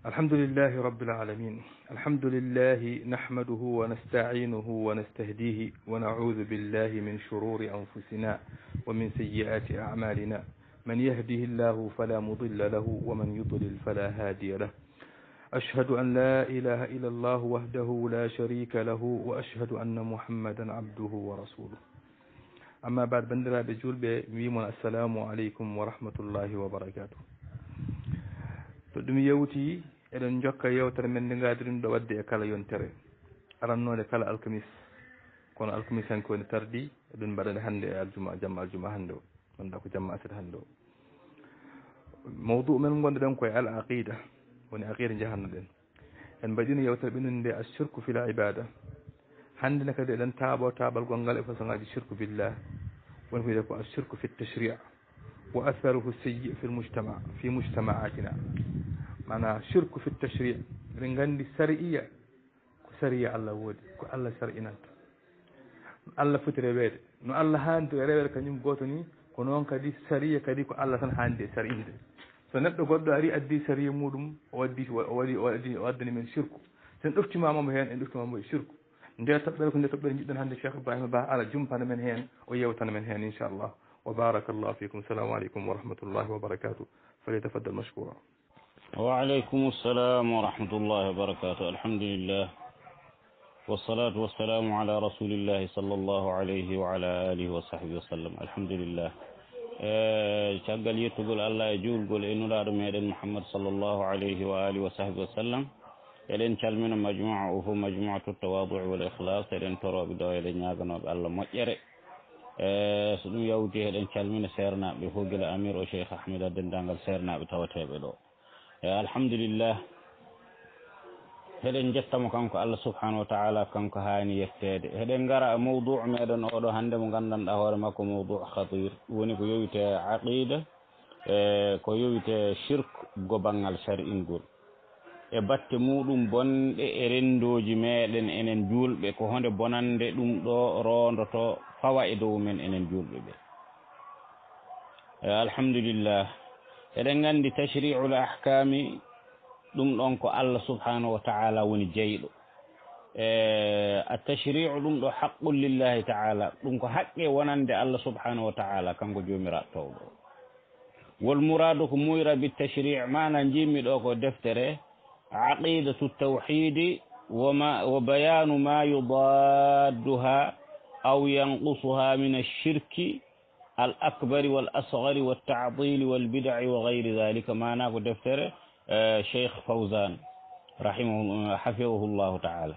الحمد لله رب العالمين. الحمد لله نحمده ونستعينه ونستهديه ونعوذ بالله من شرور أنفسنا ومن سيئات أعمالنا. من يهده الله فلا مضل له ومن يضلل فلا هادي له. أشهد أن لا إله إلا الله وحده لا شريك له وأشهد أن محمدا عبده ورسوله. أما بعد بندرا بجول بميمون السلام عليكم ورحمة الله وبركاته. تدمي يوتي eɗen jokka yewtere men nde gaadirin ɗo wadde e kala yontere arannode kala alkamis kono alkamis hanko woni tardi eɗen mbaɗane hannde e aljuma jamma aljuma hannde o gonɗa ko jamma aset hannde o mawdu men gonɗoɗen koye al aqida woni aqida jahannoɗen en mbaɗino yewtere ɓinnude ashirku fil ibada hannde ne kadi eɗen taaɓo taaɓalgol ngal e façon ngaji shirku billah woni ko wiyete ko ashirku fi tashri' wa atharuhu sayyi fi mujtama'atina mana shirku fi tashri' eɗen nganndi sariya ko sariya Allah woodi ko Allah sar'inanta Allah foti reweede no Allah haandi e reweede kañum gooto ni ko noon kadi sariya kadi ko Allah tan haandi e sar'inde so neɗɗo goɗɗo ari addi sariya muɗum o waddani men shirku sen ɗoftimamamo heen en ɗoftimamo e shirku nde toɓɓere ko nde toɓɓere jiɗɗen hannde Cheikh Ibrahima Ba ala jumpana men heen o yewtana men heen inchallah wa barakallahu fikum. Assalamu aleykum wa rahmatullahi wa barakatuh. falyatafaddal mashkura. وعليكم السلام ورحمة الله وبركاته. الحمد لله والصلاة والسلام على رسول الله صلى الله عليه وعلى آله وصحبه وسلم. الحمد لله شغل يتقول الله يجول قول إنه لا رميد محمد صلى الله عليه وآله وصحبه وسلم يلين كلمنا مجموعة وهو مجموعة التواضع والإخلاص يلين ترى بداية يلين ياغنا بالله مجرى سنو يوتي يلين كلمنا سيرنا بفوق الأمير وشيخ أحمد الدندانغل سيرنا بتواتي بدو. الحمد لله هذا جتم كانك الله سبحانه وتعالى كانك هاني يفتد هذا نقرأ موضوع ميدان أولو هندم غندن أهور ماكو موضوع خطير وني كيويت عقيدة كيويت شرك غبان الشرع نقول بات مودum bon e rendoji meden enen julbe ko honde bonande dum do rondoto fawa e dow men enen julbe be. Alhamdulillah eɗen nganndi tashri'ul ahkami ɗum ɗon ko Allah subhanahu wa ta'ala woni jeyɗo a tashri'u ɗum ɗo haqqun lillahi ta'ala ɗum ko haqqe wonande Allah subhanahu wa ta'ala kanko joomiraɗo tawɗo wol muradu ko muyra bi tashri' mana jimmi ɗo ko deftere aqidatu tawhidi wa bayanu ma yudadduha aw yanqusuha min ash-shirki الأكبر والأصغر والتعطيل والبدع وغير ذلك ما ناكو دفتر شيخ فوزان حفظه الله تعالى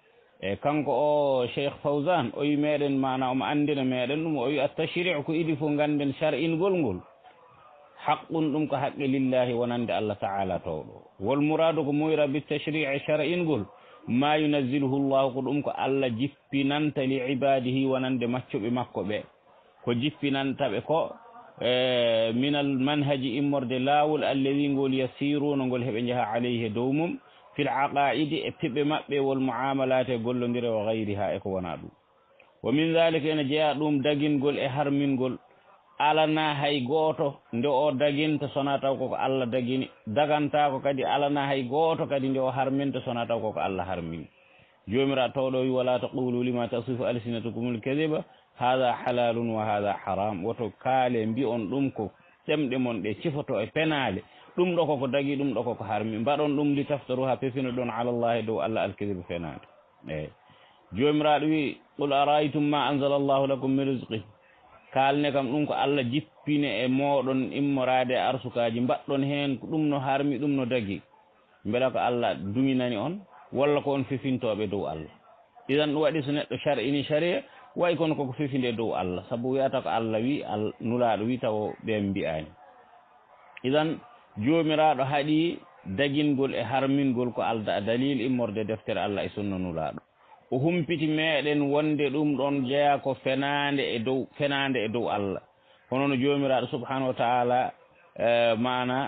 كانكو شيخ فوزان أي ميرن معنا عندنا ميرن أي التشريع كو إدي فنغاندن شرعين قول حق أمك حق لله ونند الله تعالى تولو والمراد كمويرا بالتشريع شرعين قول ما ينزله الله قل أمك الله جفنانت لعباده ونند مكتب مكو بي ko jippinantaɓe ko min al manhaji immorde laawol alladi ngol yasiruno ngol heɓe jaha alayhi dow mum fil aqaidi e piɓɓe maɓɓe wol muamalat e gollodire wa gayriha e ko wona ɗum wa min dhalika ene jeeya ɗum dagingol e harmingol alana hay gooto nde o daginta sona taw koko Allah dagini dagantako kadi alana hay gooto kadi nde o harminta sona taw koko Allah harmini jomiraɗo tawɗo wi wala taqulu lima tasifu alsinatukumul kadiba hada halalun wa hada haram woto kaale mbi'on ɗum ko ɗemɗe mon ɗe cifoto e penale ɗum ɗo koko dagi ɗum ɗo koko harmi mbaɗon ɗum li taftaru ha pefino ɗon ala llahi dow Allah alkadiba fenade eyyi jomiraɗo wi qul araytum ma anzala allahu lakum min rizqi kalne kam ɗum ko Allah jippine e moɗon immorade e arsukaji mbaɗɗon hen ko ɗum no harmi ɗum no dagi beela ko Allah duminani on walla ko on fefintoɓe dow Allah idan ɗum waɗi so neɗɗo shar'ini sharia way kono koko fefinde dow Allah sabu wiyata ko Allah wi nulaɗo wi taw ɓen mbiyani idan jomiraɗo haaɗi dagingol e harmingol ko alda dalil immorde deftere Allah e sunna nulaɗo o humpiti meɗen wonde ɗum ɗon jeeya ko fenade e dow Allah hono no jomiraɗo subhanahu wa ta'ala mana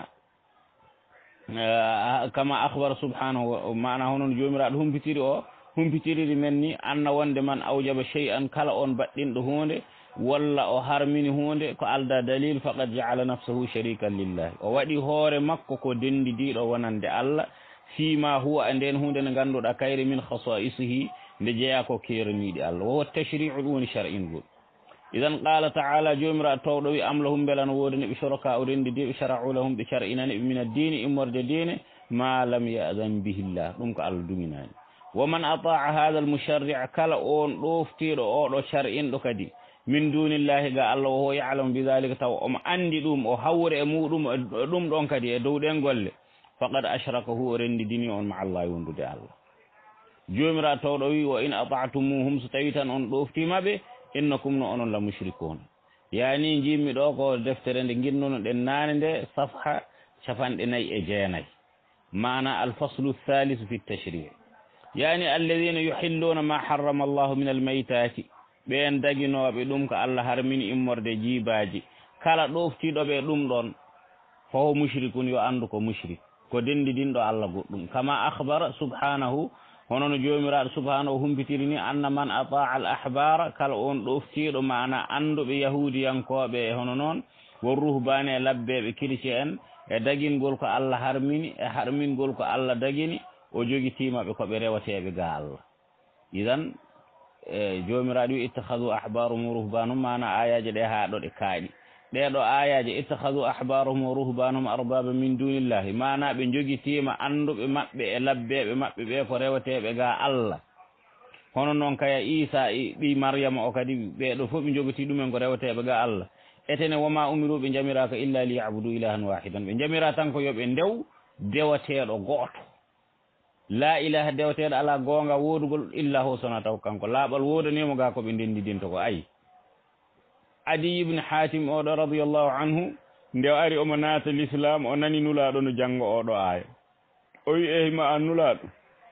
kama akhbara subhanahu mana hono no jomiraɗo humpitiri men ni anna wonde man awjaba shay'an kala on baɗɗinɗo hunde walla o harmini hunde ko alda dalil faqad ja'ala nafsahu sharikan lillahi o waɗi hoore makko ko dendidiɗo wonande Allah fima huwa nden hunde nde ngannduɗa kayre min khasaisihi nde jeeya ko keraniɗi Allah wowa tashri'u ɗum woni shar'ingol idan qala taala jomiraɗo tawɗo wi am lahum beelano woodi ne ɓe shoraka o rendi de ɓe shara'u lahum ɓe shar'inani ɓe min addini immorde dine ma lam yadan bihillah ɗum ko Allah duminani wa man ata'a hada almusharri'a kala on ɗoftiɗo oɗo shar'inɗo kadi min dunillahi ga Allah wo ya'lamu bidhalika taw omo andi ɗum o hawre e muɗum ɗum ɗon kadi e dow ɗen golle faqad ashraka hu o rendidini on ma Allah wondude Allah jomiraɗo tawɗo wi wa in ata'tumuhum so tawi tan on ɗoftimaɓe innakum no onon la mushrikun yani jimmi ɗo ko deftere nde ginnono ɗen nane nde safha capanɗe 4 mana alfaslu thalithu fi tashri' yani alladhina yuhilluna ma harrama Allahu min almaytati ɓen daginoɓe ɗum ko Allah harmini immorde jibaji kala ɗoftiɗoɓe ɗum ɗon fawo mushrikun yo andu ko mushrik ko dendidinɗo Allah goɗɗum kama akhbara subhanahu hono no jomiraɗo subhanahu humpitiri ni anna man ata'a al ahbara kala on ɗoftiɗo mana anduɓe yahudiyankoɓe hono noon won ruhbani e labbeɓe kirci en e dagingol ko Allah harmini e harmingol ko Allah dagini o jogitimaɓe koɓe rewateɓe ga Allah idan jomiraɗo wi ittakhadhu ahbarahum wa ruhbanahum mana ayaji ɗe ha ɗo ɗe kaaɗi ɗeɗo ayaji ittakhadhu ahbarahum wa ruhbanahum arbaba min dunillahi mana ɓe jogitima anduɓe maɓɓe e labbeɓe maɓɓe ɓe ko rewateɓe ga Allah hono noon kaya Isa ɓi Maryama o kadi ɓeɗo fof ɓe jogiti ɗumen ko rewateɓe ga Allah etene woma umiru ɓe jamiraka illa liyabudu ilahan wahidan ɓe jamira tan ko yoɓe ndew dewateɗo goto la ilaha dewateɗo ala gonga wodugol illa ho sona taw kanko laaɓal wodanimo ga koɓe ndendidinto ko ayi Adi ibn Hatim oɗo radiyallahu anhu nde ari omo naata l'islam o nani nulaɗo no janggo oɗo aya o wi eyi ma an nulaɗo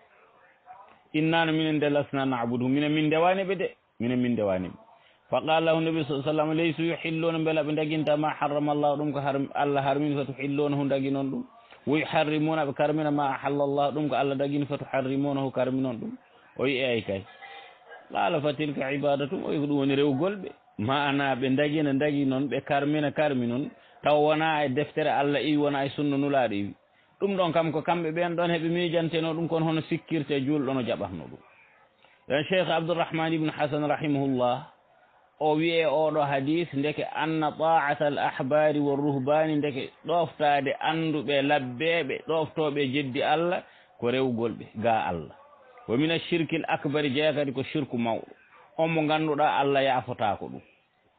innano minen de lasna na'budu minen min dewani ɓe de minen min dewani ɓe fa qala lahu nabi sallallahu alaihi wasallam laysu yuhilluna bela ɓe daginta ma harrama Allah ɗum ko Allah harmini fa tuhilluna hu daginon ɗum wa yuharrimuna ɓe karmina ma ahalla Allah ɗum ko Allah dagini fa tuharrimunahu karminon ɗum o wi eyi kay qala fa tilka ibadatum o wi ko ɗum woni rewgol ɓe maana ɓe dagina dagi noon ɓe karmina karmi noon taw wona e deftere Allah iwi wona e sunna nulaɗo iwi ɗum ɗon kam ko kamɓe ɓen ɗon heɓe miijanteno ɗum kono hono sikkirte julɗo no jaɓatno ɗum ɗen cheikh Abdourahman ibne Hasan rahimahullah o wiye oɗo hadis ndeke anna ta'ata al ahbari wa ruhbani ndeke ɗoftade anduɓe labbeɓe ɗoftoɓe jeddi Allah ko rewgol ɓe ga Allah wa min ashirki l akbari jeeya kadi ko shirku mawɗo on mo ngannduɗaa Allah yaafotako ɗum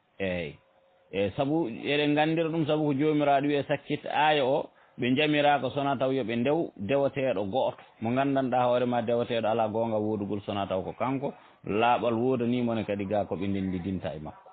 eyi sabu eɗen nganndira ɗum sabu ko joomiraɗo wiye sakkit aya o ɓe jamiraka sona taw yoɓe ndew dewateɗo gooto mo nganndanɗa hoorema dewateɗo ala goonga woodugol sona taw ko kanko laaɓal woodanimone kadi ga ko ɓe ndendidinta e makko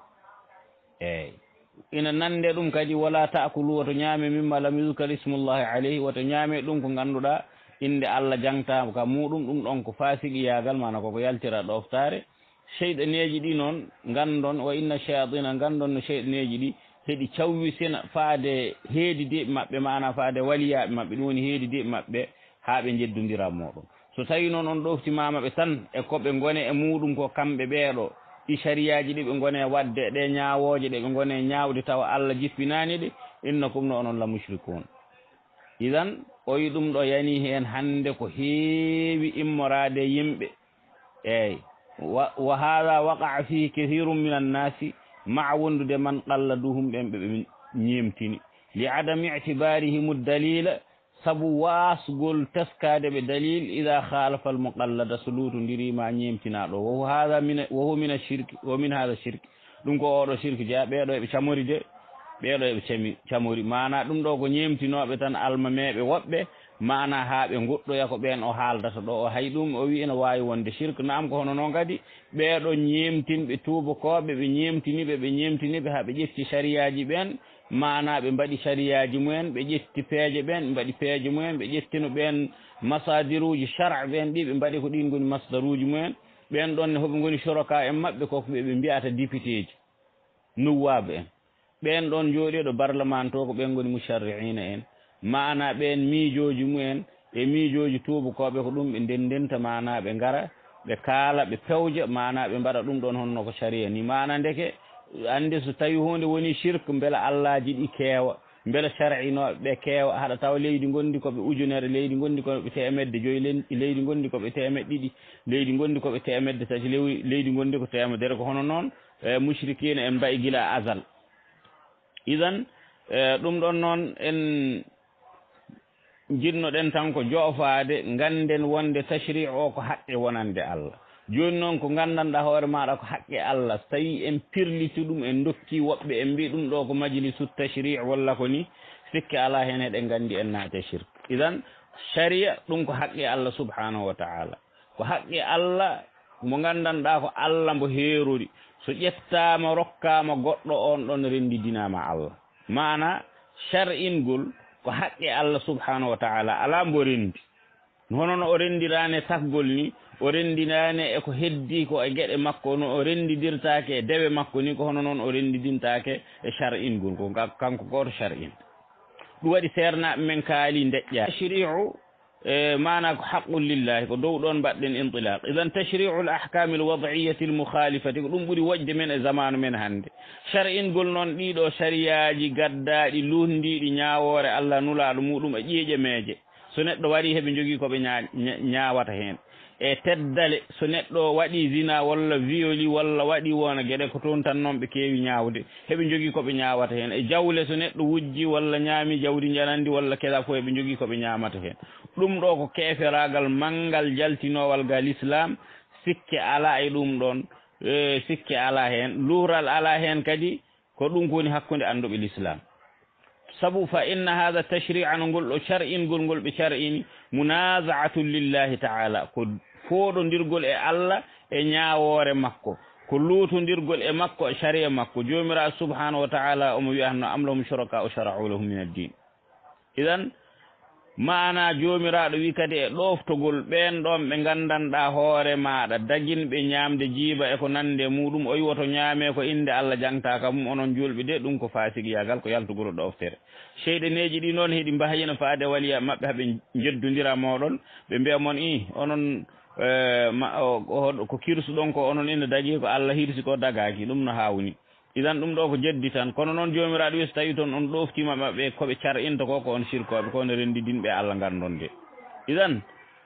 eyi ina nande ɗum kadi wala taakulu woto ñaame mimma lam yuzkar ismullahi alayhi woto ñaame ɗum ko ngannduɗa inde Allah jangtama ka muɗum ɗum ɗon ko fasiqiyagal mana koko yaltira ɗoftare cheyɗaneji ɗi noon gandon wa inna shayatina gandon no cheyɗaneji ɗi heɗi cawwisina faade heedideɓe maɓɓe mana faade waliyaɓe maɓɓe ɗum woni heedideɓe maɓɓe ha ɓe jeddodira moɗon so tawi noon on ɗoftimamaɓe tan e koɓe gone e muɗum ko kamɓe ɓeeɗo ɗi sariyaji ɗi ɓe gone wadde ɗe ñawoje ɗe ɓe gone ñawde tawa Allah jippinani ɗe innakum no onon la mushrikun idan o yi ɗum ɗo yani hen hande ko heewi immorade yimɓe eyyi wa hada waqa'a fihi kathirum min annasi ma'a wondude man qalladuhum ɓen ɓe ñemtini li adami i'tibarihim dalila sabu wasgol teskade ɓe dalil ida khalafa al muqallada so lutodirima ñemtinaɗo wo huwa min ashirki wa min hada shirki ɗum ko oɗo shirki jeeya ɓeɗo eɓe camori de ɓeɗo eɓe camori mana ɗum ɗo ko ñemtinoɓe tan almameɓe woɓɓe mana ha ɓe goɗɗoya ko ɓen o haaldata ɗo o hay ɗum o wi ene wawi wonde shirque nam ko hono noon kadi ɓeɗo ñemtinɓe tubakoɓe ɓe ñemtiniɓe ha ɓe ƴetti sariyaji ɓen mana ɓe mbaɗi sariyaji mumen ɓe ƴetti peeje ɓen ɓe mbaɗi peeje mumen ɓe ƴettino ɓen masadiruji chara ɓen ɗi ɓe mbaɗi ko ɗin goni masdaruji mumen ɓen ɗonne hoɓe goni soroka en maɓɓe koko ɓe mbiyata député ji nuwaɓe en ɓen ɗon jooɗiɗo parlement to ko ɓen goni musharriina en mana ɓen miijoji mumen e miijoji tubakoɓe ko ɗum ɓe ndendenta mana ɓe ngara ɓe kaala ɓe pewja mana ɓe mbaɗa ɗum ɗon honno ko sharia ni mana ndeke ande so tawi hunde woni shirque beela allahji ɗi keewa beele shar'inoɓe ɓe keewa haɗa tawa leydi gondi koɓe ujunere leydi gondi koɓe temedde joyi leydi gondi koɓe temedde ɗiɗi leydi gondi koɓe temedde tati leydi gondi ko temedere ko hono noon mushrikina en mbayi gila azal idan ɗum ɗon noon en jinnoɗen tan ko joofade ganden wonde tashri' o ko haqqe wonande Allah joni noon ko gandanɗa hoore maɗa ko haqqe Allah so tawi en pirliti ɗum en dokki woɓɓe en mbi ɗum ɗo ko majlisu tashri' walla ko ni sikke ala hen eɗen gandi en naate shirk idan sharia ɗum ko haqqe Allah subhanahu wa ta'ala ko haqqe Allah mo gandanɗa ko Allah mbo heerori so ƴettama rokkama goɗɗo on ɗon rendidinama Allah mana shar'ingol ko haqqe Allah subhanahu wa ta'ala ala mbo rendi hono no o rendirane taggol ni o rendinane eko heddi ko e gueɗe makko no o rendidirtake e dewe makko ni ko hono noon o rendidintake e shar'ingol ko kanko goto shar'in ɗum waɗi sernaɓe men kaali deƴƴa tashri'u mana ko haqqu lillahi ko dow ɗon mbaɗɗen intilaq idan tashri'u l ahkami l wad'iyati l mukhalifati ko ɗum ɓuuri wojde men e zamanu men hannde shar'ingol noon ɗiɗo sariyaji gaddaɗi lundiɗi ñawore Allah nulaɗo muɗum e ƴiiƴe meeje so neɗɗo waɗi heɓe jogui koɓe ñawata hen e teddale so neɗɗo waɗi zina walla violi walla waɗi wona gueɗe ko toon tan noon ɓe keewi ñawde heɓe jogui koɓe ñawata hen e jawle so neɗɗo wujji walla ñaami jawdi janandi walla keɗa fo heɓe jogui koɓe ñamata hen ɗum ɗo ko keeferagal manggal jaltinowal gal islam sikke ala e ɗum ɗon sikke ala hen luural ala hen kadi ko ɗum kowoni hakkude anduɓe l'islam sabu fa inna hada tashri'a no ngol ɗo shar'ingol ngol ɓe shar'ini munaza'atu lillahi ta'ala ko fooɗodirgol e Allah e ñawore makko ko luutodirgol e makko e sharia makko jomiraɗo subhanahu wa ta'ala omo wiyanno am lahum shuraka o shara'u lahum min ad-din idan mana jomiraɗo wi kadi e ɗoftogol ɓen ɗon ɓe gandanɗa hoore maɗa daguinɓe ñamde jiiba eko nande muɗum o yiwoto ñaame ko inde Allah jangtaka mum onon julɓe de ɗum ko fasiguiyagal ko yaltugol ɗoftere seyɗeneji ɗi noon heeɗi mbahina faade waliya mabɓe haaɓe jeddodira moɗon ɓe mbiya moon onon ko kirsuɗon ko onon ina dagui ko Allah hirsi ko dagaki ɗum no hawni idan ɗum ɗo ko jeddi tan kono noon jomiraɗo wi so tawi toon on ɗoftima maɓɓe koɓe car'inta ko on sirkoɓe ko ne rendidinɓe Allah gandon de idan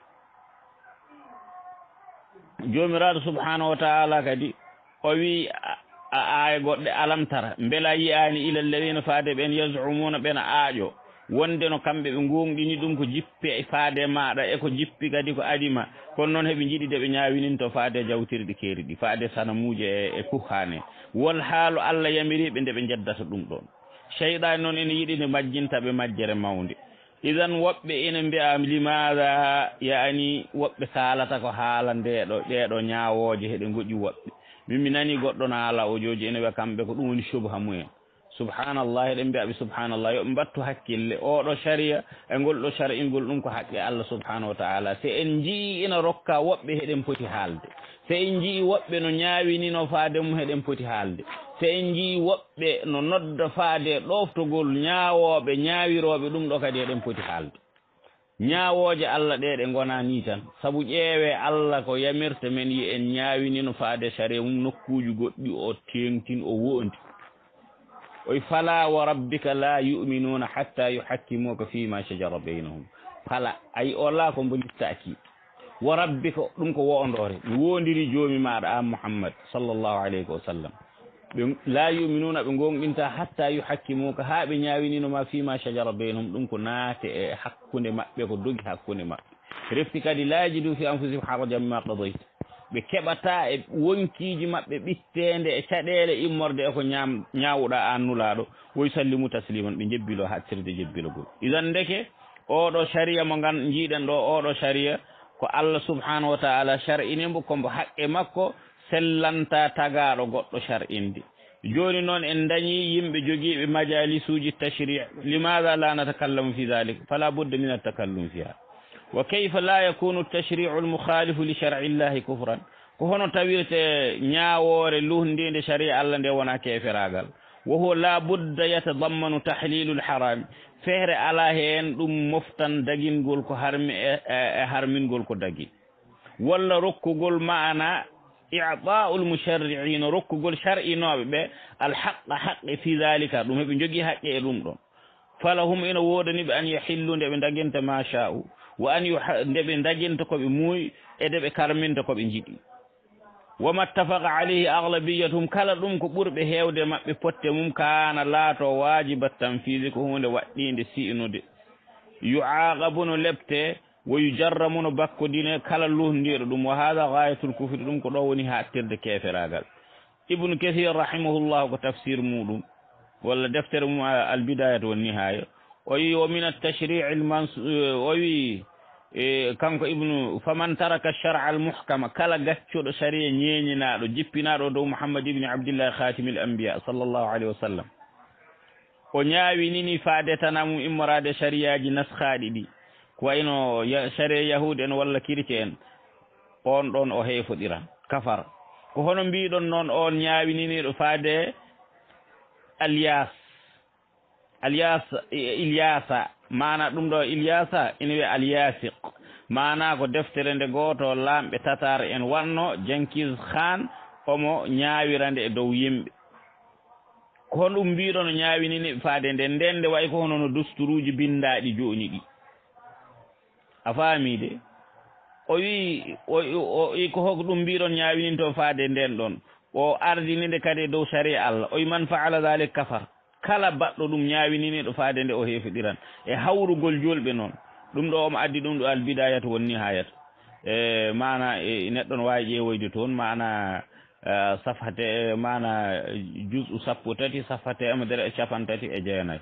jomiraɗo subhanahu wa ta'ala kadi o wi a aya goɗɗe alamtara beela yiyani ila alladhina faade ɓen yaz'umuna ɓena aaƴo wonde no kamɓe ɓe gonɗini ɗum ko jippe e faade maɗa eko jippi kadi ko adima kono noon heeɓe jiiɗi de ɓe ñawininto faade jawtirɗi keeri ɗi faade sanamuje e kuhane wol haalu Allah yamiriɓe nde ɓe jeddata ɗum ɗon cheyɗani noon ene yiiɗi nde majjintaɓe majjere mawde idan woɓɓe ene mbiya limaada yani woɓɓe kalata ko haala ɗeɗo ñawoje heɗe goƴi woɓɓe min nani goɗɗo no haala o joji ene wiya kamɓe ko ɗum woni subha mumen subhanallah eɗen mbiyaɓe subhanallah yoɓe mbattu hakkille oɗo sharia e ngol ɗo shar'ingol ɗum ko haqqe Allah subhanahu wa ta'ala so en jii ina rokka woɓɓe heɗen poti haalde so en jii woɓɓe no ñawinino faade mum heɗen poti haalde so en jii woɓɓe no nodda faade ɗoftogol ñawoɓe ñawiroɓe ɗum ɗo kadi heɗen poti haalde ñawoje Allah ɗe ɗe gona ni tan saabu ƴeewe Allah ko yamirta men yi en ñawinino faade sharia mum nokkuji goɗɗi o tengtin o wondi oy fala wa rabbika la yu'minuna hatta yuhakkimuka fima shajara baynahum fala ay ola ko mbolittaki wa rabbika ɗum ko wondore mi wondiri joomi maɗa am Muhammad sallallahu alayhi wa sallam ɓe la yu'minuna ɓe gonɗinta hatta yuhakkimuka ha ɓe ñawinino fima shajara baynahum ɗum ko naate e hakkude maɓɓe ko dogi hakkude maɓɓe refti kadi la yajidu fi anfusihim harajan mimma qadayta ɓe keɓata e wonkiji maɓɓe ɓittende e caɗele immorde eko ñawuɗa an nulaɗo woy sallimu tasliman ɓe jebbilo hattirde jebbilogol idan ndeke oɗo sharia mo jiiɗen ɗo oɗo sharia ko Allah subhanahu wa ta'ala shar'inimo kombo haqqe makko sellanta tagaɗo goɗɗo shar'inde joni noon en dañi yimɓe jogiiɓe majalisuji tashri' limadha la natakallamu fi dhalik fala budda min at-takallum fiha wa kayfa la yakunu at-tashri'u al-mukhalifu li shar'i llahi kufran ko hono tawirte ñaawore luhdinde sharia Allah nde wona keferagal wa huwa la budda yatadammanu tahlilu al-haram feere ala hen ɗum moftan dagingol ko harmi e harmingol ko dagi walla rokkugol maana i'ta'u al-musharri'in rokkugol shar'inoɓe ɓe al-haqqa haqqe fi dhalika ɗum heɓe jogii haqqe e ɗum ɗon falahum ina wodaniɓe an yahillu nde ɓe daginta ma sha'u wa an nde ɓe daginta koɓe muuyi e nde ɓe karminta koɓe jiɗi wama ttafaqa alayhi aglabiyatum kala ɗum ko ɓurɓe heewde maɓɓe potte mum kana laato wajibat tanfise ko hunde waɗɗinde si'nude yuaqabu no lebte wo yujarramu no bakkodine kala luhndiɗo ɗum wa hada gayatul kufri ɗum ko ɗo woni hattirde keferagal ibnu kathir rahimahullahu ko tafsir muɗum walla deftere mum albidayat wa nihaya o wi wa min altashri'i o wi kanko ibnu faman taraka shar'a almuhkama kala gaccuɗo sharia ñeñinaɗo jippinaɗo dow mouhammad ibni abdillah khatimil anbiya sallllahu alayhi wa sallam o ñaawinini faade tanamum immorade shariyaji naskhaɗi ɗi ko wayno sharia yahude en walla kirite en on ɗon o heefodiran kafara ko hono mbiɗon noon on ñaawininiɗo faade Ilyasa mana ɗum ɗo Ilyasa ina wiye alyasiq mana ko deftere nde goto lamɓe tatar en wanno Jenkins Khan omo ñaawirande e dow yimɓe ko hono ɗum mbiɗo no ñaawinini faade nde ndende way ko hono no dusturuji bindaɗi joni ɗi a faamide o wi ko hoko ɗum mbiɗon ñaawinin toon faade nden ɗon o ardininde kadi dow sharia Allah o wi man faala dhalik kafar kala baɗɗo ɗum ñaawininiɗo faade nde o heefiɗiran e hawrugol julɓe noon ɗum ɗo omo addi ɗum ɗo albidayata won nihayata mana neɗɗo no wawi ƴeewoyde toon mana safhate mana jus'u sappo tati safhate amadere e capan tati e jeenayyi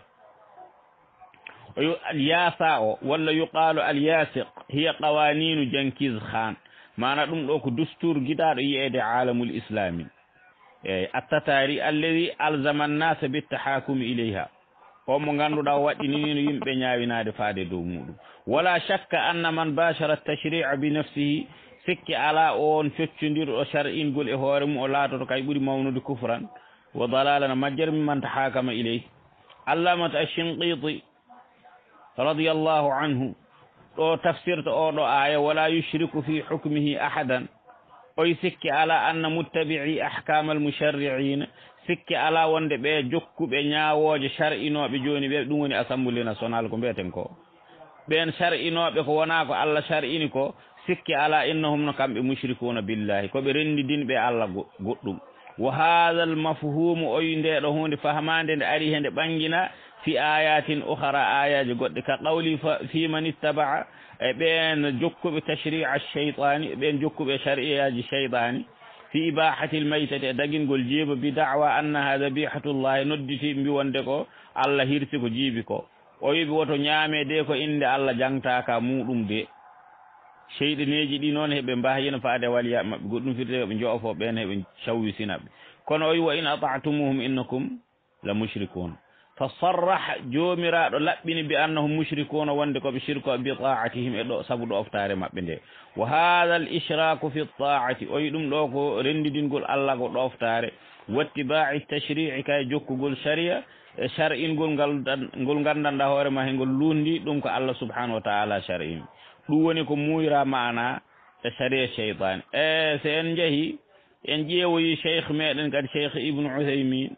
o wi alyasa o walla yuqalu alyasiq hiya qawaninu Jenkins Khan mana ɗum ɗo ko dustur giɗaɗo yiyeede alamul islami eyyi attatari alladi alzama annasa bittahakumi ilayha o mo ganduɗa o waɗɗinino yimɓe ñaawinade faade dow muɗum wala shakka anna man bashara tashri'a bi nafsihi sikki ala on feccodirɗo shar'ingol e hoore mum o laatoto kay ɓuuri mawnude kufran wa dalalan majjere mimman tahakama ilayhi allamata ash-Shinqiti radiyallahu anhu ɗo tafsirta oɗo aya wala yushriku fi hukmihi ahadan oy sikki ala anna muttabi'i ahkama almusharri'ina sikki ala wonde ɓe jokkuɓe ñaawoje shar'inoɓe joni ɓe ɗum woni assemblée nationale ko mbiyeten ko ɓen shar'inoɓe ko wona ko Allah shar'ini ko sikki ala innahum no kamɓe mushrikuna billahi koɓe rendidinɓe Allah goɗɗum wa hadha al mafhumu oy ndeɗo hunde fahmande nde ari hende ɓangina fi ayatin ukhra ayaji goɗɗe ka qawli fi man ittaba'a e ɓen jokkuɓe tashri'a cheytani ɓen jokkuɓe shari'aji cheytani fi ibahati lmaytati e dagingol jeeba bi da'wa annaha dabihatullahi nodditi mbi wonde ko Allah hirsi ko jiibi ko o wiɓe woto ñaamede ko inde Allah jangtaka muɗum de cheyɗaneji ɗi noon heɓe mbahina faade waliya maɓɓe goɗɗum firte ɓe joofo ɓen heɓe cawwisinaɓe kono o wi wa in ata'tumuhum innakum la mushrikun fa sarrah joomiraɗo laɓɓini bi annahum mushrikuna wonde koɓe shirko bi ta'atihim e ɗo sabu ɗo oftare maɓɓe nde wa hadha al ishraku fi ta'ati o wi ɗum ɗo ko rendidingol Allah ko ɗoftare wattiba'i tashri'i kay jokkugol sharia e shar'ingol ngol gandanɗa hoore ma hengol lundi ɗum ko Allah subhanahu wa ta'ala shar'in ɗum woni ko muyra mana e sharia cheytane e so en jeehi en ƴeewoyi cheikh meɗen kadi cheikh ibnu Uthaymin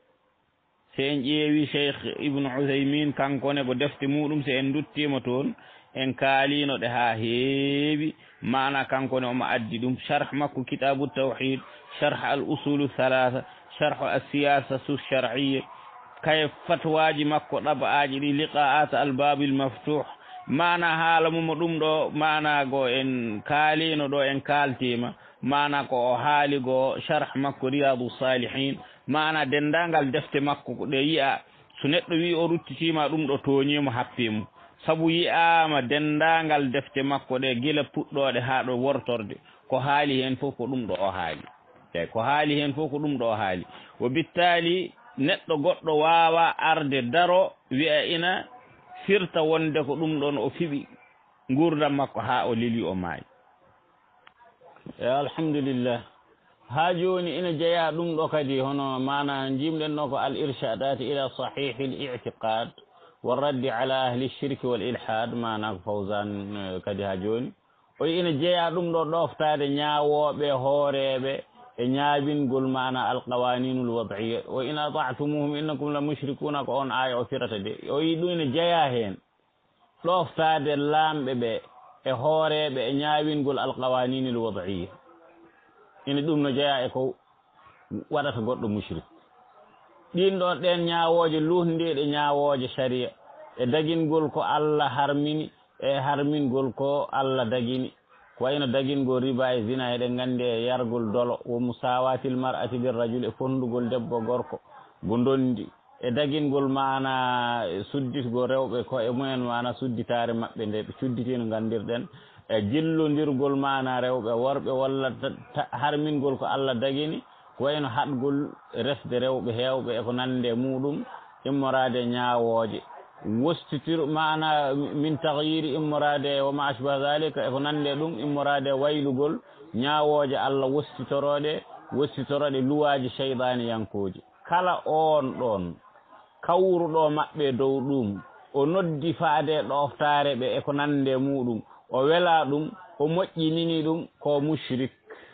so en ƴeewi cheikh ibnu Uthaymin kankone ko defte muɗum so en duttima toon en kaalino ɗe ha heewi mana kankone omo addi ɗum sharh makko kitabu tawhid sharh al usulu thalatha sharh as-siyasatu shar'iyya kay fatwaji makko ɗaba'aji ɗi liqa'at al babil maftuh mana haala mum ɗum ɗo mana go en kaalino ɗo en kaltima mana ko o haali go sharh makko riyadu salihin mana dendagal defte makko ko ɗe yi'a so neɗɗo wi o ruttitima ɗum ɗo toñimo happimo sabu yi'ama dendagal defte makko ɗe gila puɗɗoɗe ha ɗo wortorde ko haali hen fof ko ɗum ɗo o haali eyi ko haali hen fof ko ɗum ɗo o haali wo bittali neɗɗo goɗɗo wawa arde daro wi'a ina firta wonde ko ɗum ɗon o fiɓi gurdam makko ha o leli o maayi alhamdulillah ha joni ina jeeya ɗum ɗo kadi hono mana jimɗen ɗo ko al irshadat ila sahihi l i'tiqad wa raddi ala ahli shirki wal ilhad mana ko fawzan kadi ha joni o ina jeeya ɗum ɗo ɗoftade ñawoɓe hooreɓe e ñaabingol mana alqawaninul wad'iyya wa in ata'tumuhum innakum la mushrikuna ko on aya o firata de o yi ɗum ne jeeya heen ɗoftade laamɓe ɓe e hooreɓe e ñaawingol alqawaninul wad'iyya ina ɗum no jeeya e ko waɗata goɗɗo mushrik ɗin ɗon ɗen ñaawooje luhndiɗe ñaawooje sharia e dagingol ko Allah harmini e harmingol ko Allah dagini ko wayno dagingol riba e zina eɗen nganndi e yargol dolo wo musawatil mar'ati bir rajul e fondugol debbo gorko go ndondi e dagingol mana sudditgol rewɓe ko e mumen mana sudditare maɓɓe nde ɓe cudditino nganndirɗen e jillondirgol mana rewɓe worɓe walla harmingol ko Allah dagini ko wayno haɗgol resde rewɓe heewɓe e ko nande muɗum immorade ñaawooje wostitir mana min tahyiri immorade wa ma ashbaha dhalika e ko nande ɗum immorade waylugol ñaawooje Allah wostitoroɗe luwaji cheydani yankoji kala on ɗon kawruɗo maɓɓe dow ɗum o noddi faade ɗoftare ɓe e ko nande muɗum o wela ɗum o moƴƴinini ɗum ko mushrik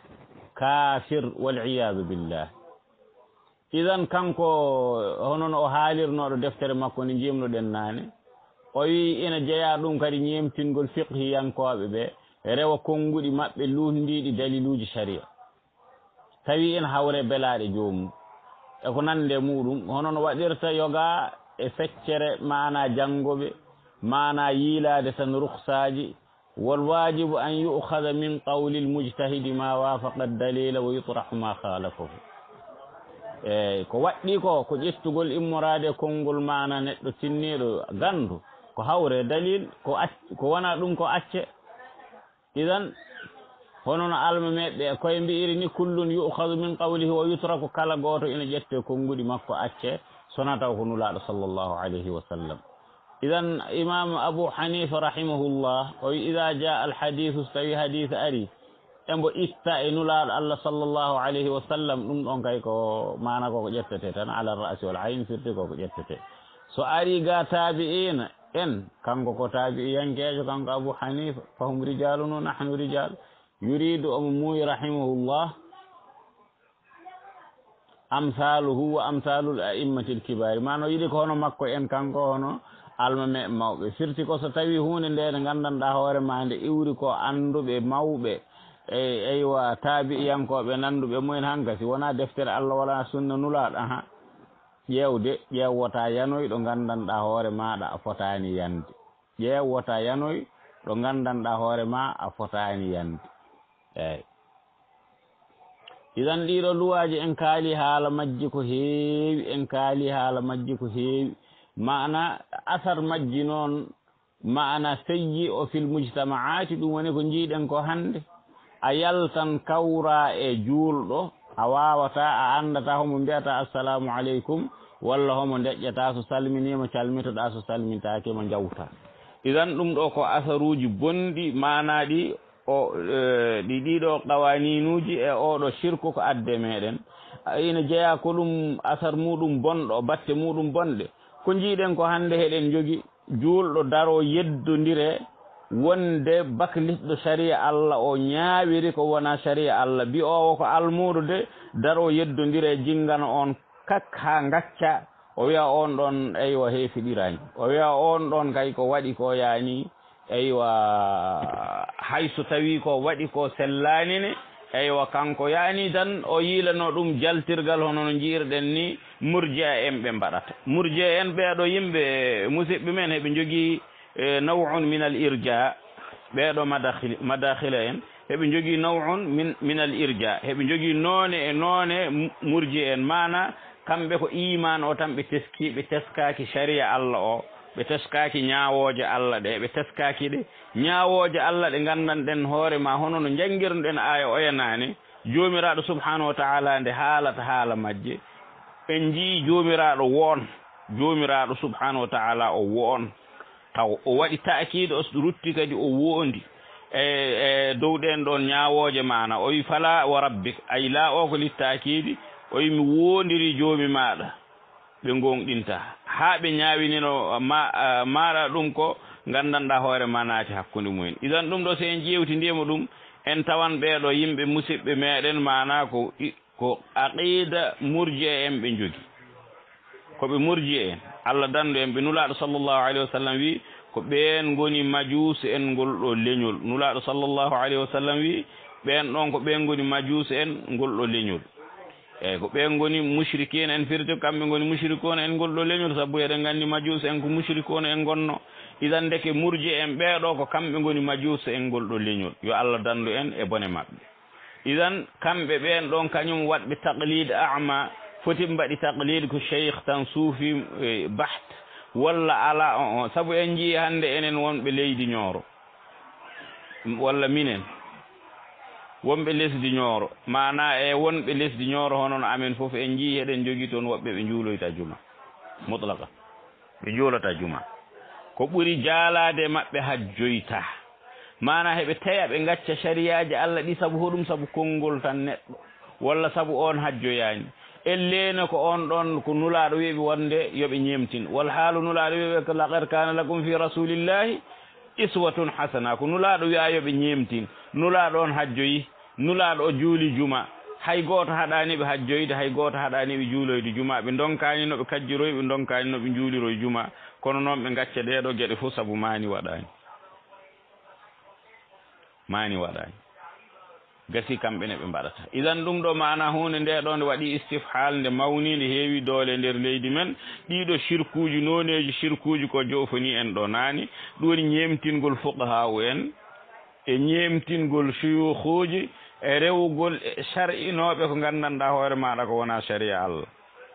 kafir wal'iyadu billah idan kanko honon o haalirnoɗo deftere makko ni jimnoɗen naane o wi ina jeeya ɗum kadi ñemtingol fiqhiyankoɓe ɓe rewa konnguɗi maɓɓe luhndiɗi daliluji sharia tawi ina hawre belaɗe joomum e ko nande muɗum honon waɗirta yoga e feccere mana janngoɓe mana yiilade tan rukhsaji والواجب أن يؤخذ من قول المجتهد ما وافق الدليل ويطرح ما خالفه ko waɗɗi ko ƴettugol immorade konngol mana neɗɗo tinniɗo gandu ko hawre dalil ko wona ɗum ko acce idan hono no alma meɓɓe koye mbiiri ni kullun yu'khadhu min qawlihi wa yutraku kala goto ina ƴette konnguɗi makko acce sona taw ko nulaaɗo sallllahu alayhi wa sallam إذن إمام أبو حنيفة رحمه الله وإذا جاء الحديث استوي حديث أري أمبو إستأنو الله صلى الله عليه وسلم نم كايكو مانا كو جتتي على الرأس والعين فرتي كو جتتي سو أري غا تابعين إن كانكو كو تابعين كيجو كانكو أبو حنيفة فهم رجال ونحن رجال يريد أموي رحمه الله أمثاله وأمثال الأئمة الكبار ما نريد كونو مكو إن كانكو هونو alma me mawɓe firti ko so tawi hunde nde nde gandanɗa hoore ma nde iwri ko anduɓe mawɓe e eywa taabi'iyankoɓe nanduɓe mumen hankasi wona deftere Allah wala sunna nulaɗo aha ƴewde ƴewwota yanoy ɗo gandanɗa hoore maɗa a fotani yande ƴewwota yanoy ɗo gandanɗa hoore ma a fotani yande eyyi idan ɗiɗo luwaji en kaali haala majji ko heewi maana asar majji noon maana seyyi o fil mujtama'ati ɗum woni ko jiiɗen ko hannde a yaltan kawra e juulɗo a wawata a andata homo mbiyata assalamu aleykum walla homo deƴƴata so salminima calmitoɗa so salmintakima jawta idan ɗum ɗo ko asaruji bonɗi manaɗi o ɗiɗo qawaninuji e oɗo shirku ko adde meɗen ina jeeya ko ɗum asar muɗum bonɗo batte muɗum bonɗe ko jiiɗen ko hannde heɗen jogi juulɗo daro yeddodire wonde bakliɗɗo sharia Allah o ñaawiri ko wona sharia Allah bi owo ko almuɗo de daro yeddodire jingana on kak ha gacca o wiya on ɗon eywa heefiɗirani o wiya on ɗon kay ko waɗi ko yaani eywa hayso tawi ko waɗi ko sellanine eywa kanko yaani tan o yiilano ɗum jaltirgal hono no jiirɗen ni murjia en ɓe mbaɗata murjia en ɓeeɗo yimɓe musidɓe men heɓe jogii naw'un min al irja ɓeeɗo madakhila en heɓe jogii naw'un min al irja heɓe jogii noone murji en mana kamɓe ko iman o tan ɓe teskaaki sharia Allah o ɓe teskaaki ñaawooje Allah ɗe ɓe teskaaki ɗe ñaawooje Allah ɗe nganndanɗen hoore ma hono no janngirnoɗen aya oyanani joomiraaɗo subhanahu wa taala nde haalata haala majje en njii joomiraaɗo subhanahu wa taala o woon taw o waɗi ta'kiide o rutti kadi o woondi e dow ɗen ɗon ñaawooje maana o wi fala wa rabbik ay la o ko littakiidi o wi mi woondiri joomi maaɗa ɓe gonɗinta haa ɓe ñaawinino maaɗa ɗum ko nganndanɗaa hoore ma naati hakkunde mumen idan ɗum ɗo so en ƴeewtindima ɗum en tawan ɓeeɗo yimɓe musidɓe meɗen mana ko aqida murji en ɓe jogi koɓe murji en Allah dandu en ɓe nulaɗo sallllahu alayhi wa sallam wi ko ɓen goni majuse en ngol ɗo leñol nulaɗo sallllahu alayhi wa sallam wi ɓen ɗon ko ɓen goni majuse en ngol ɗo leñol eyyi ko ɓen goni mushrikine en firti kamɓe goni mushrikone en ngol ɗo leñol saabu eɗen gandi majuse en ko mushrikone en gonno idan deke murji en ɓeeɗo ko kamɓe goni majuse en ngol ɗo leñol yo Allah dandu en e bone maɓɓe idan kamɓe ɓen ɗon kañum waɗɓe taqlid ama foti mbaɗi taqlid ko cheikh tan suufi baht walla ala on saabu en jii hannde enen wonɓe leydi Nioro walla minen wonɓe lesdi Nioro mana e wonɓe lesdi Nioro honono amen fof en jii heɗen jogii toon woɓɓe ɓe juuloyta juma mutlaka ɓe juulata juma ko ɓuri jaalade maɓɓe hajjoyta mana heɓe taya ɓe gacca sariyaji Allah ɗi saabu hoɗum saabu konngol tan neɗɗo walla saabu on hajjoyani ellene ko on ɗon ko nulaɗo wiɓe wonde yoɓe ñemtin wal haalu nulaɗo wiɓe ko laqad kana lakum fi rasulillahi iswatun hasana ko nulaɗo wiya yoɓe ñemtin nulaɗo on hajjoyi nulaɗo o juuli juma hay goto haɗaniɓe hajjoyde hay goto haɗaniɓe juuloyde juma ɓe donkani noɓe kajjiroy ɓe donkani noɓe juuliroy juma kono noon ɓe gacca ɗeɗo gueɗe fof saabu mani waɗani gasi kamɓene ɓe mbaɗata idan ɗum ɗo mana hunde nde ɗo nde waɗi istifhal nde mawni nde heewi doole nder leydi men ɗiɗo shirkuji noneji shirkuji ko jofoni en ɗo naani ɗum woni ñemtingol fuqaha u en e ñemtingol suyuhuji e rewugol shar'inoɓe ko gandanɗa hoore maɗa ko wona sharia Allah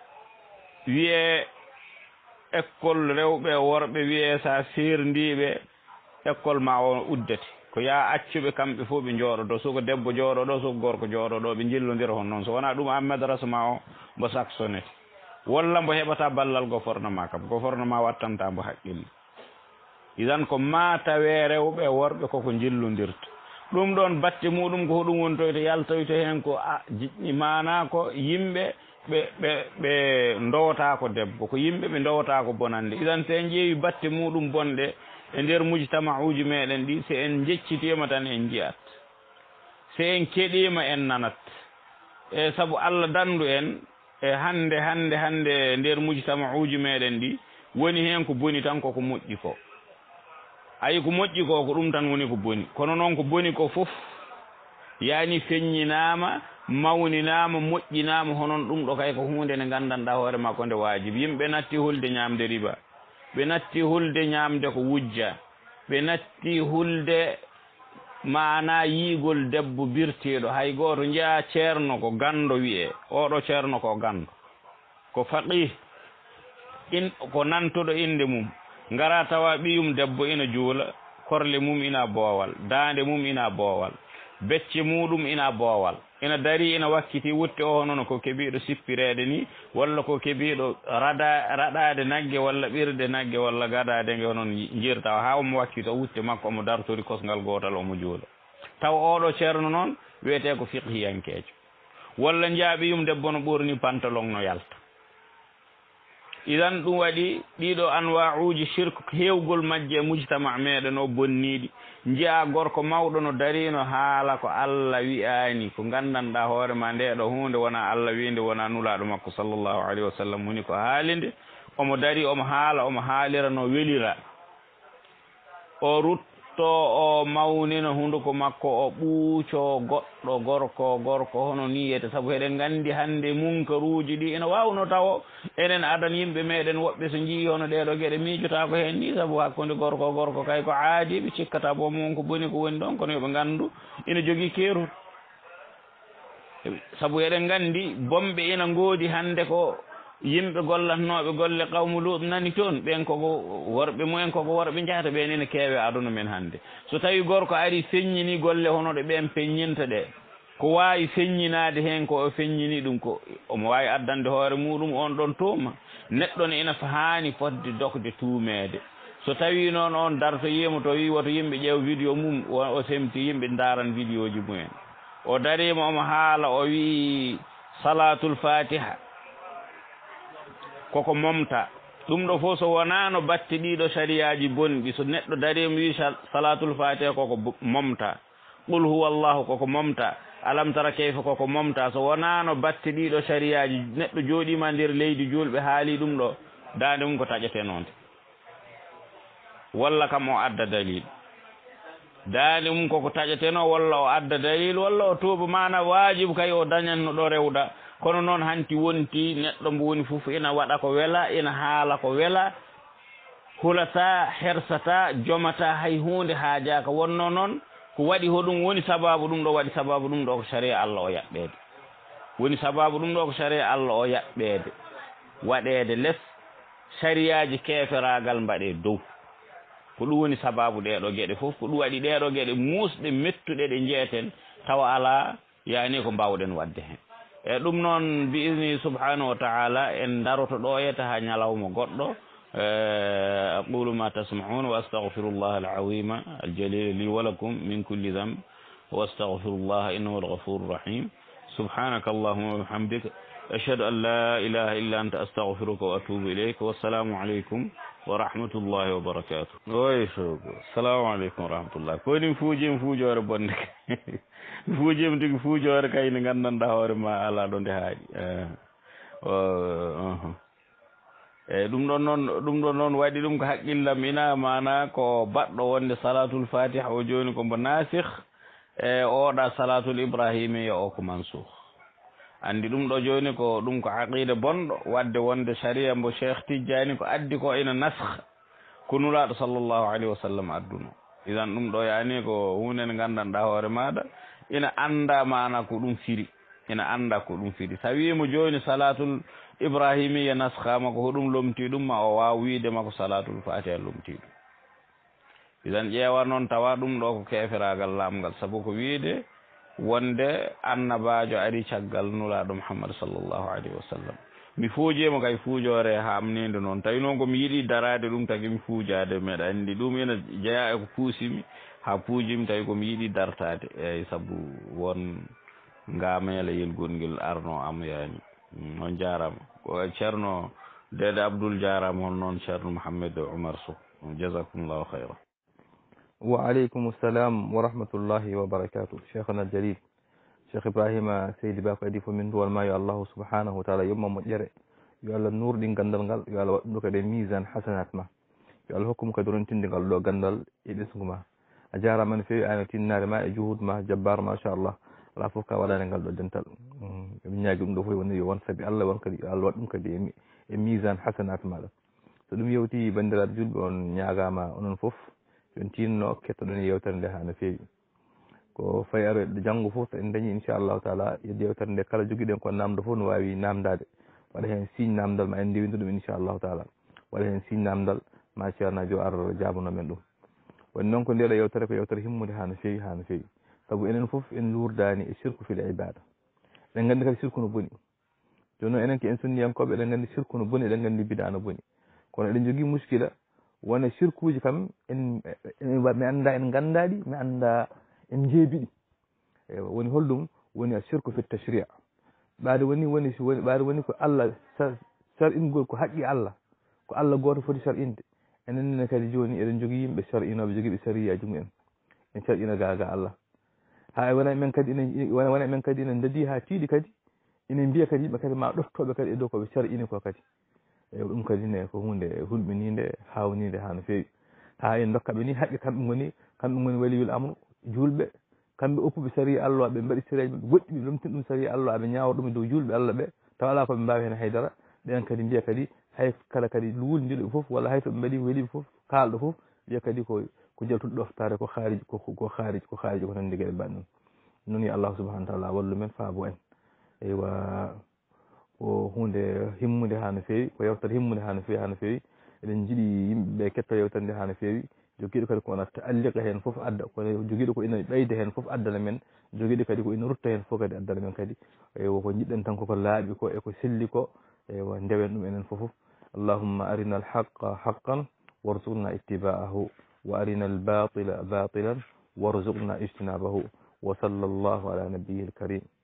wiye école rewɓe worɓe wiye sa serdiɓe école ma o uddete ko ya accuɓe kamɓe fof ɓe jooɗoɗo soko debbo jooɗoɗo soko gorko jooɗoɗo ɓe jillodira hon noon so wona ɗum an madrasa ma o mbo sacsonnete walla mbo heɓata ballal gouvernement kam gouvernement wattanta mbo haqqille idan ko ma tawe rewɓe worɓe koko jillodirta ɗum ɗon batte muɗum ko hoɗum wontoyto yaltoyto hen ko jiɗɗi mana ko yimɓe ɓe ndowata ko debbo ko yimɓe ɓe ndowata ko bonande idan so en ƴeewi batte muɗum bonɗe e nder mujtamauji meɗen ɗi so en jeccitima tan en jiyat so en keɗima en nanat e saabu Allah dandu en e hande nder mujtamauji meɗen ɗi woni hen ko boni tan koko moƴƴi ko ayi ko moƴƴi ko ko ɗum tan woni ko boni kono noon ko boni ko fof yani feññinama mawninama moƴƴinama honon ɗum ɗo kay ko hunde nde gandanɗa hoore ma ko nde wajibi yimɓe natti hulde ñamde riba ɓe natti hulde ñamde ko wujja ɓe natti hulde mana yiigol debbo birteɗo hay goto jeeya ceerno ko gando wiye oɗo ceerno ko gando ko faqih ko nantoɗo inde mum ngara tawa ɓiyum debbo ina juula korle mum ina boowal dande mum ina boowal becce muɗum ina boowal ina dari ina wakkiti wutte o noon ko keeɓiɗo sippirede ni walla ko keeɓiɗo raɗade nagge walla ɓirde nagge walla gadade nge noon jirta ha omo wakkito wutte makko omo dartori kosgal gotal omo juula taw oɗo ceerno noon wiyete ko fiqhiyankejo walla jaaɓiyum debbo no ɓorni pantalon no yalta idan ɗum waɗi ɗiɗo anwa'uji shirque hewgol majje mujtama meɗen o bonniɗi jiya gorko mawɗo no darino haala ko Allah wi'ani ko gandanɗa hoore ma ndeɗo hunde wona Allah winde wona nulaɗo makko sallllahu alayhi wa sallam woni ko haalinde omo dari omo haala omo haalira no welira o rutto o mawnina hunduko makko o ɓuuco goɗɗo gorko hono niyete saabu eɗen gandi hande munkaruji ɗi ina wawno taw enen adan yimɓe meɗen woɓɓe so jii hono ɗeɗo gueɗe miijotako hen ni saabu hakkude gorko kay ko aadi ɓe cikkata boomum ko boni ko woni ɗon kono yoɓe gandu ina jogui keerol saabu eɗen gandi bomɓe ina ngoodi hande ko yimɓe gollatnoɓe golle qawmu Lut nani toon ɓen koko worɓe mumen koko worɓe jahata ɓen ene keewe aduna men hande so tawi gorko ari feññini golle hono ɗe ɓen peññinta ɗe ko wawi feññinade hen ko o feññini ɗum ko omo wawi addande hoore muɗum on ɗon tuuma neɗɗo ne ina hani fodde dokde tuumede so tawi noon on dartoyima to wi woto yimɓe ƴeew vidéo mum o semti yimɓe daran vidéo ji mumen o darima omo haala o wi salatul fatiha koko momta ɗum ɗo fof so wonano batte ɗiɗo sariyaji bonɗi so neɗɗo darima wi salatul fatiha koko momta qul huwa llahu koko momta alam tara kayfa koko momta so wonano batte ɗiɗo sariyaji neɗɗo jooɗima nder leydi julɓe haali ɗum ɗo dande mum ko taƴete noonte walla kam o adda dalil dande mum koko taƴeteno walla o adda dalil walla o tuuba mana wajibu kay o dañanno ɗo rewda kono noon hanti wonti neɗɗo mbo woni fof ina waɗa ko wela ina haala ko wela hulata hersata jomata hay hunde haajaka wonno noon ko waɗi hoɗum woni sababu ɗum ɗo waɗi sababu ɗum ɗo ko sharia Allah o yaɓɓede woni sababu ɗum ɗo ko sharia Allah o yaɓɓede waɗede less sariyaji keferagal mbaɗe dow ko ɗum woni sababu ɗeɗo gueɗe fof ko ɗum waɗi ɗeɗo gueɗe musɗe mettuɗe ɗe jeeten tawa ala yani ko mbawɗen wadde hen e ɗum noon bi idni subhanahu wa taala en daroto ɗo yeta ha ñalawma goɗɗo أقول ما تسمعون وأستغفر الله العظيم الجليل لي ولكم من كل ذنب وأستغفر الله إنه الغفور الرحيم سبحانك اللهم وبحمدك أشهد أن لا إله إلا أنت أستغفرك وأتوب إليك والسلام عليكم ورحمة الله وبركاته السلام عليكم ورحمة الله كوني فوجي ربونك فوجي فوجي كاين غندان داور ما على دون هاي ɗum ɗon noon waɗi ɗum ko haqqillam ina mana ko baɗɗo wonde salatul fatiha o joni ko mbo nasikh e oɗa salatul ibrahimiya o ko mansukh andi ɗum ɗo joni ko ɗum ko aqida bonɗo wadde wonde sharia mbo cheikh Tidjani ko addi ko ina naskh ko nulaɗo sallllahu alayhi wa sallam adduno idan ɗum ɗo yani ko hunde nde gandanɗa hoore maɗa ina anda mana ko ɗum firi ina anda ko ɗum firi tawimo joni salatul ibrahimiya naskhama ko hoɗum lomti ɗum ma o wawa wiidema ko salatul fatiha lomti ɗum idan ƴeewa noon tawa ɗum ɗo ko keferagal lamgal saabu ko wiide wonde annabajo ari caggal nulaɗo Muhammad sallllahu alayhi wa sallam mi fuujima kay fuujore hamnide noon tawi noon komi yiiɗi darade ɗum tagi mi fuujade meɗa andi ɗum ina jeeya e ko puusimi ha puujimi tawi komi yiiɗi dartade eyyi saabu won ngamela yelgol ngel arno am yani on jarama ko ceerno dede Abdoul jarama hon noon ceerno Mouhamed Oumar Sow jazakumllahu khayra wa aleykum salam wa rahmatullahi wa barakatuh cheikhna aljalil cheikh Ibrahima Seydi Ba ko adi fo min duwal ma yo allahu subhanahu wa taala yomma moƴƴere yo Allah nurɗi gandal ngal yo Allah waɗɗum kadi misan hasanat ma yo Allah hokkuma kadi rontinde ngal ɗo gandal e ɓesgu ma a jarama no fewi ano tinnare ma e juhud ma jabbar machallah ala fof ka waɗani ngal ɗo dental ɓe ñaagui ɗum ɗo fof woni yo won saabi Allah won kadi yo Allah waɗ ɗum kadi e misan hasanat maɗa so ɗum yewti bandiraɓe julɓe on ñagama onon foof yon tinno kettoɗon yewtere nde ha no fewi ko fayi aroyɗo janggo fof so en dañi inchallahu taala yedde yewtere nde kala joguiɗen ko namdo fof no wawi namdade waɗa hen signe namdal ma en ndewindu ɗum inchallahu taala waɗa hen signe namdal ma ceernajo ar jabuno men ɗum woni noon ko ndeɗo yewtere ko yewtere himmude ha no fewi ha no fewi saabu enen foof en lurdani e sirku fil ibada eɗen gandi kadi sirku no boni joni noon enen ko en sunniyankoɓe eɗen gandi sirku no boni eɗen gandi bida no boni kono eɗen jogui muskila wona sirkuji kam mi anda en gandaɗi mi anda en jeebiɗi woni holɗum woni a sirku fi tashri' ɓaade woni ɓaade woni ko Allah sar'ingol ko haqqi Allah ko Allah goto foti sar'inde enenne kadi joni eɗen jogui yimɓe sar'inoɓe joguiɓe sariyaji mumen en sar'ina gaga Allah ha wona men kadi wona men kadi ene dadi ha tiiɗi kadi ina mbiya kadi yimɓe kadi ma ɗoftoɓe kadi e dow koɓe sar'ini ko kadi e ɗum kadi ne ko hunde hulɓinide hawnide ha no fewi ha en dokkaɓe ni haqqe kamɓe goni waliyul amru julɓe kamɓe oppuɓe sariya Allah ɓe mbaɗi sariyaji ɓe goɗɗi ɓe lomtin ɗum sariya Allah ɓe ñawa ɗum e dow julɓe Allah ɓe taw ala koɓe mbawi hen haydara ɓen kadi mbiya kadi hay kala kadi wuldiɗo foof walla hay to ɓe mbaɗi weliɓe foof kalɗo foof wiya kadi ko jaltuɗo ɗoftare ko hariji ko tan ndigueɗe mbaɗi noon noon yo Allah subahanahu wa taala wallu men faabo en eywa ko hunde himmude ha no fewi ko yewtere himmude ha no fewi eɗen jiiɗi yimɓeɓe ketto yewtere nde ha no fewi joguiɗo kadi ko wona ta'alliqa hen foof adda kono joguiɗo ko ina ɓeyda hen foof addana men joguiɗo kadi ko ina rutta hen foof kadi addana men kadi eywa ko jiɗɗen tan koko laaɓi ko eko selli ko eywa ndewen ɗum enen foof allahumma arina alhaqa haqqan warzuqna ittiba'ahu wa arina albatila batilan warzuqna ijtinabahu wa sallallahu ala nabiyil karim